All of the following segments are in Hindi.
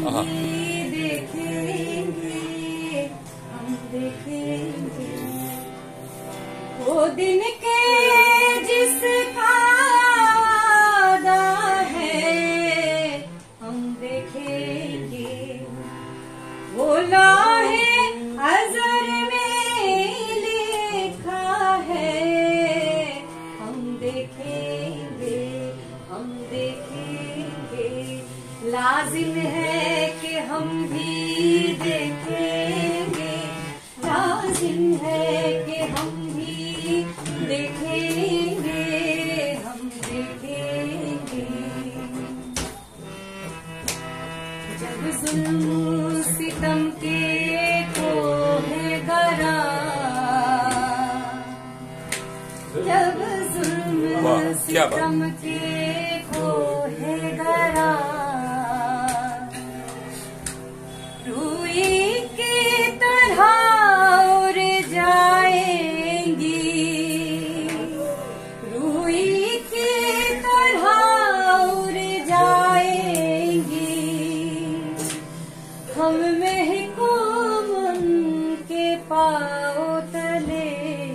भी देखेंगे, हम देखेंगे वो दिन के जिसका वादा है, हम देखेंगे वो लौहे अज़र में लिखा है, हम देखेंगे, हम देखेंगे। लाजिम है कि हम भी देखेंगे, लाजिम है कि हम भी देखेंगे, हम देखेंगे। जब जुल्म सितम के कोहे गरा, जब जुल्म सितम के कोहे गरा, रूई की तरह उड़ जाएंगी, रूई की तरह उड़ जाएंगी। हम महकूम उनके पाँव तले,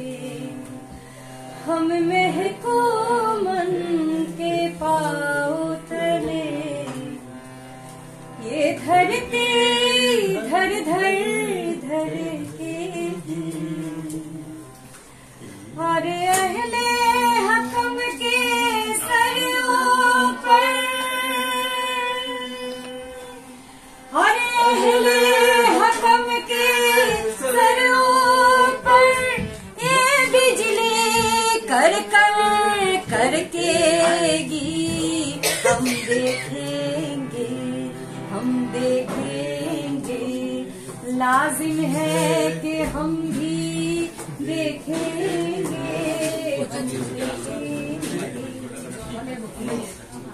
हम महकूम उनके पाँव तले। ये धरती धर धर धर के और अहले हकम के सरों पर, और अहले हकम के सरों पर ये बिजली कर कर करकेगी। हम देखेंगे, हम देखेंगे। लाजिम है कि हम भी देखेंगे, हम देखेंगे।